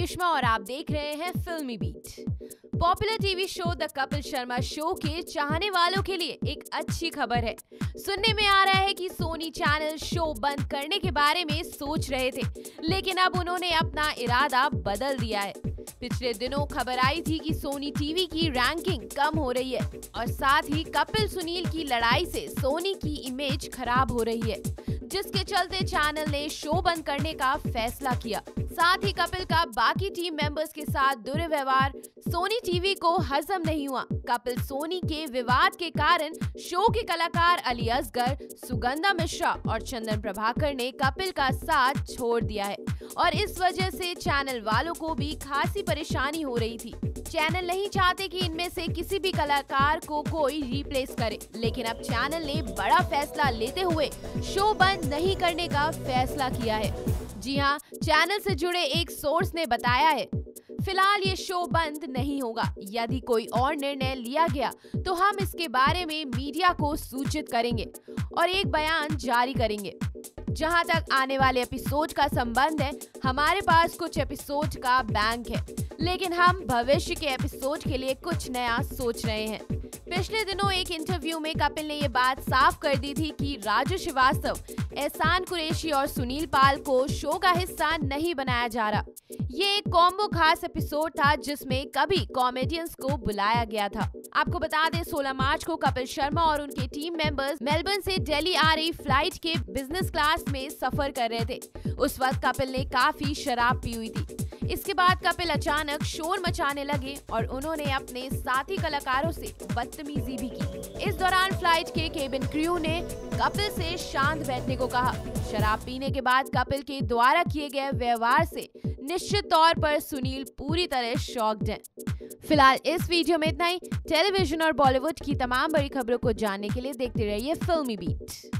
करिश्मा और आप देख रहे हैं Filmy Beat. Popular TV show the Kapil Sharma show के चाहने वालों के लिए एक अच्छी खबर है। सुनने में आ रहा है कि सोनी चैनल शो बंद करने के बारे में सोच रहे थे, लेकिन अब उन्होंने अपना इरादा बदल दिया है। पिछले दिनों खबर आई थी कि सोनी टीवी की रैंकिंग कम हो रही है और साथ ही कपिल सुनील की लड़ाई से सोनी की इमेज खराब हो रही है, जिसके चलते चैनल ने शो बंद करने का फैसला किया। साथ ही कपिल का बाकी टीम मेंबर्स के साथ दुर्व्यवहार सोनी टीवी को हजम नहीं हुआ। कपिल सोनी के विवाद के कारण शो के कलाकार अली असगर, सुगंधा मिश्रा और चंदन प्रभाकर ने कपिल का साथ छोड़ दिया है और इस वजह से चैनल वालों को भी खासी परेशानी हो रही थी। चैनल नहीं चाहते कि इनमें से किसी भी कलाकार को कोई रिप्लेस करे, लेकिन अब चैनल ने बड़ा फैसला लेते हुए शो बंद नहीं करने का फैसला किया है। जी हाँ, चैनल से जुड़े एक सोर्स ने बताया है, फिलहाल ये शो बंद नहीं होगा। यदि कोई और निर्णय लिया गया तो हम इसके बारे में मीडिया को सूचित करेंगे और एक बयान जारी करेंगे। जहां तक आने वाले एपिसोड का संबंध है, हमारे पास कुछ एपिसोड का बैंक है, लेकिन हम भविष्य के एपिसोड के लिए कुछ नया सोच रहे हैं। पिछले दिनों एक इंटरव्यू में कपिल ने ये बात साफ कर दी थी कि राजू श्रीवास्तव, एहसान कुरैशी और सुनील पाल को शो का हिस्सा नहीं बनाया जा रहा। ये एक कॉम्बो खास एपिसोड था जिसमें कभी कॉमेडियंस को बुलाया गया था। आपको बता दें, 16 मार्च को कपिल शर्मा और उनके टीम मेंबर्स मेलबर्न से दिल्ली आ रही फ्लाइट के बिजनेस क्लास में सफर कर रहे थे। उस वक्त कपिल ने काफी शराब पी हुई थी। इसके बाद कपिल अचानक शोर मचाने लगे और उन्होंने अपने साथी कलाकारों से बदतमीजी भी की। इस दौरान फ्लाइट के केबिन क्रू ने कपिल से शांत बैठने को कहा। शराब पीने के बाद कपिल के द्वारा किए गए व्यवहार से निश्चित तौर पर सुनील पूरी तरह शॉक्ड हैं। फिलहाल इस वीडियो में इतना ही। टेलीविजन और बॉलीवुड की तमाम बड़ी खबरों को जानने के लिए देखते रहिए फिल्मी बीट।